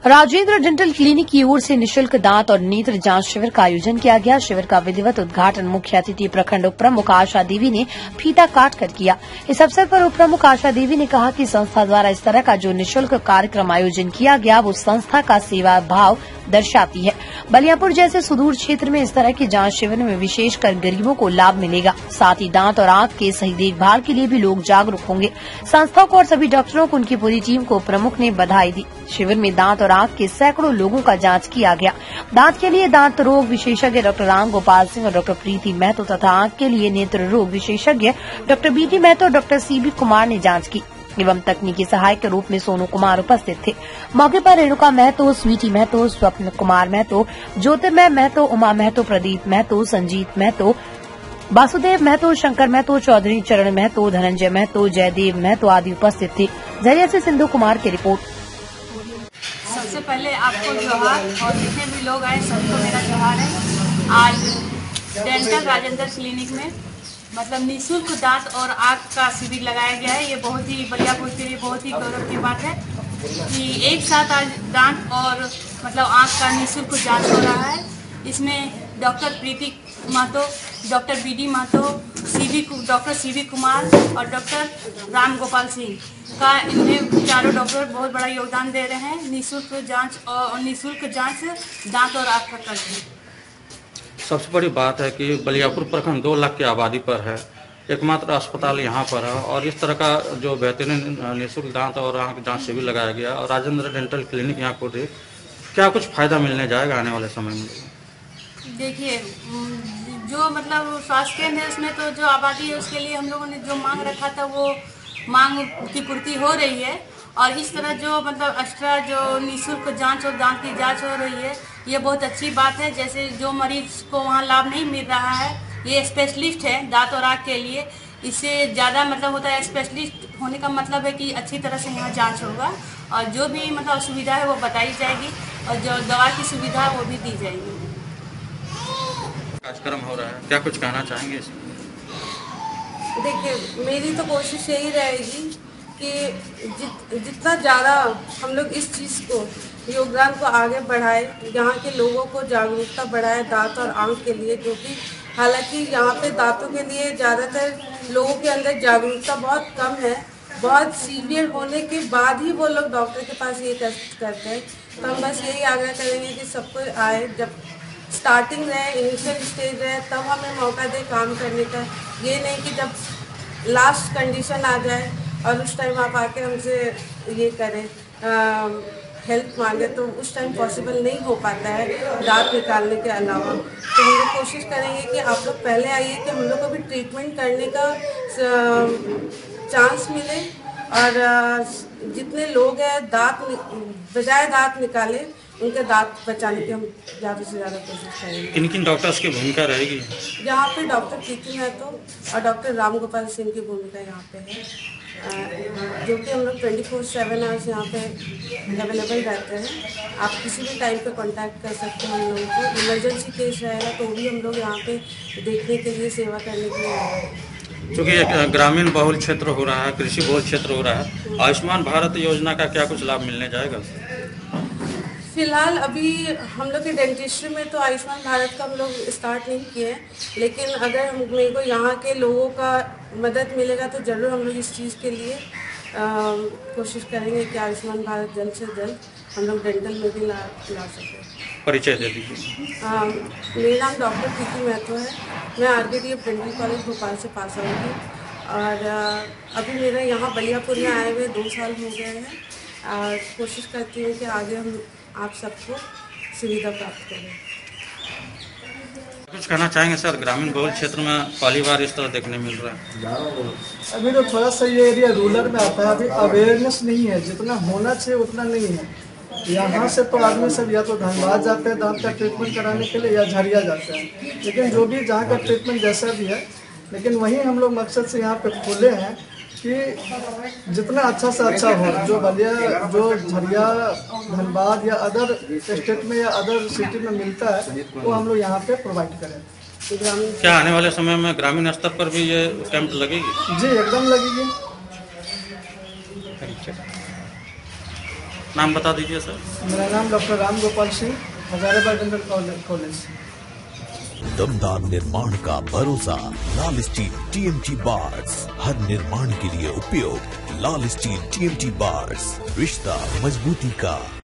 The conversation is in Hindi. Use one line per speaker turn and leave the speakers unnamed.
राजेंद्र डेंटल क्लिनिक की ओर से निशुल्क दांत और नेत्र जांच शिविर का आयोजन किया गया। शिविर का विधिवत उद्घाटन मुख्य अतिथि प्रखंड उप प्रमुख आशा देवी ने फीता काट कर किया। इस अवसर पर उप प्रमुख आशा देवी ने कहा कि संस्था द्वारा इस तरह का जो निशुल्क कार्यक्रम आयोजन किया गया वो संस्था का सेवा भाव दर्शाती है। बलियापुर जैसे सुदूर क्षेत्र में इस तरह के जांच शिविर में विशेषकर गरीबों को लाभ मिलेगा। साथ ही दांत और आंख के सही देखभाल के लिए भी लोग जागरूक होंगे। संस्था को और सभी डॉक्टरों को उनकी पूरी टीम को प्रमुख ने बधाई दी। शिविर में दांत और आंख के सैकड़ों लोगों का जांच किया गया। दांत के लिए दांत रोग विशेषज्ञ डॉक्टर राम गोपाल सिंह और डॉक्टर प्रीति महतो तथा आंख के लिए नेत्र रोग विशेषज्ञ डॉक्टर बीटी महतो और डॉक्टर सीबी कुमार ने जांच की एवं तकनीकी सहायक के रूप में सोनू कुमार उपस्थित थे। मौके पर रेणुका महतो, स्वीटी महतो, स्वप्न कुमार महतो, ज्योतिर्मय महतो, उमा महतो, प्रदीप महतो, संजीत महतो, वासुदेव महतो, शंकर महतो, चौधरी चरण महतो, धनंजय महतो, जयदेव महतो आदि उपस्थित थे। झरिया से सिंधु कुमार की रिपोर्ट।
सबसे पहले आपको जोहार और जितने भी लोग आए सबको मेरा जोहार है। आज डेंटल राजेंद्र क्लिनिक में मतलब निःशुल्क दांत और आंख का शिविर लगाया गया है। ये बहुत ही बलियापुर के लिए बहुत ही गौरव की बात है कि एक साथ आज दांत और मतलब आंख का निःशुल्क जांच हो रहा है। इसमें doctor Preeti Mahto, doctor B D Mahto, doctor C B Kumar और डॉक्टर राम गोपाल सिंह का इनमें चारों डॉक्टर बहुत बड़ा योगदान दे रहे हैं। निःशुल्क जांच दांत और आंख का करते हैं।
सबसे बड़ी बात है कि बलियापुर प्रखंड 2 लाख की आबादी पर है, एकमात्र अस्पताल यहाँ पर है और इस तरह का जो बेहतरीन निःशुल्क दांत और आंख जांच शिविर लगाया गया और राजेंद्र डेंटल क्लिनिक यहाँ को क्या कुछ फायदा मिलने जाएगा आने वाले समय में?
देखिए, जो मतलब स्वास्थ्य केंद्र है उसमें तो जो आबादी है उसके लिए हम लोगों ने जो मांग रखा था वो मांग की पूर्ति हो रही है। और इस तरह जो मतलब एक्स्ट्रा जो निःशुल्क जांच और दांत की जांच हो रही है ये बहुत अच्छी बात है। जैसे जो मरीज को वहाँ लाभ नहीं मिल रहा है, ये स्पेशलिस्ट है दांत और आंख के लिए, इससे ज़्यादा मतलब होता है। स्पेशलिस्ट होने का मतलब है कि अच्छी तरह से यहाँ जांच होगा और जो भी मतलब सुविधा है वो बताई जाएगी और जो दवा की सुविधा है वो भी दी जाएगी।
कार्यक्रम हो रहा है, क्या कुछ कहना चाहेंगे इसमें?
देखिए, मेरी तो कोशिश यही रहेगी कि जितना ज़्यादा हम लोग इस चीज़ को योगदान को आगे बढ़ाए, यहाँ के लोगों को जागरूकता बढ़ाए दांत और आंख के लिए, जो कि हालांकि यहाँ पे दांतों के लिए ज़्यादातर लोगों के अंदर जागरूकता बहुत कम है। बहुत सीवियर होने के बाद ही वो लोग डॉक्टर के पास ये टेस्ट करते हैं। तो हम बस यही आग्रह करेंगे कि सबको आए, जब स्टार्टिंग रहे, इनिशियल स्टेज रहे, तब हमें मौका दे काम करने का। ये नहीं कि जब लास्ट कंडीशन आ जाए और उस टाइम आप आके हमसे ये करें हेल्प मांगे, तो उस टाइम पॉसिबल नहीं हो पाता है दांत निकालने के अलावा। तो हम लोग कोशिश करेंगे कि आप लोग पहले आइए कि हम लोग को भी ट्रीटमेंट करने का चांस मिले और जितने लोग हैं बजाय दांत निकाले उनके दांत बचाने की हम ज़्यादा से ज़्यादा कोशिश करेंगे।
किन किन डॉक्टर्स की भूमिका रहेगी?
यहाँ पे डॉक्टर प्रीति महतो और डॉक्टर राम गोपाल सिंह की भूमिका यहाँ पे है, जो कि हम लोग 24/7 आवर्स यहाँ पे अवेलेबल रहते हैं। आप किसी भी टाइम पे कांटेक्ट कर सकते हैं हम लोगों को। इमरजेंसी केस रहेगा तो भी हम लोग यहाँ पे देखने के लिए, सेवा करने के लिए आए हैं।
क्योंकि एक ग्रामीण बहुल क्षेत्र हो रहा है, कृषि बहुल क्षेत्र हो रहा है, आयुष्मान भारत योजना का क्या कुछ लाभ मिलने जाएगा?
फिलहाल अभी हम लोग के डेंटिस्ट्री में तो आयुष्मान भारत का हम लोग स्टार्ट नहीं किए हैं, लेकिन अगर मेरे को यहाँ के लोगों का मदद मिलेगा तो ज़रूर हम लोग इस चीज़ के लिए कोशिश करेंगे कि आयुष्मान भारत जल्द से जल्द हम लोग डेंटल में भी ला सकें।
परिचय दे दीजिए।
मेरा नाम डॉक्टर प्रीति महतो है। मैं RKTF डेंटल कॉलेज भोपाल से पास आउट हूँ और अभी मेरा यहाँ बलियापुर में आए हुए 2 साल हो गए हैं और कोशिश करती हूँ कि आगे हम आप सबको सुविधा प्राप्त करें।
कुछ कहना चाहेंगे सर? ग्रामीण बहुल क्षेत्र में पहली बार इस तरह देखने मिल रहा है।
अभी तो थोड़ा सा ये एरिया रूरल में आता है, अभी अवेयरनेस नहीं है, जितना होना चाहिए उतना नहीं है। यहाँ से तो आदमी सब या तो धनबाद जाते हैं दांत का ट्रीटमेंट कराने के लिए या झरिया जाते हैं, लेकिन जो भी जहाँ का ट्रीटमेंट जैसा भी है, लेकिन वहीं हम लोग मकसद से यहाँ पे खोले हैं कि जितना अच्छा से अच्छा हो, जो झरिया, धनबाद या अदर स्टेट में या अदर सिटी में मिलता है वो हम लोग यहाँ पे प्रोवाइड करें।
क्या आने वाले समय में ग्रामीण स्तर पर भी ये कैंप लगेगी?
जी एकदम लगेगी।
नाम बता दीजिए सर।
मेरा नाम doctor Ram Gopal Singh, Hazaribagh dental college.
दमदार निर्माण का भरोसा लाल स्टील TMT बार्स, हर निर्माण के लिए उपयोग लाल स्टील TMT बार्स, रिश्ता मजबूती का।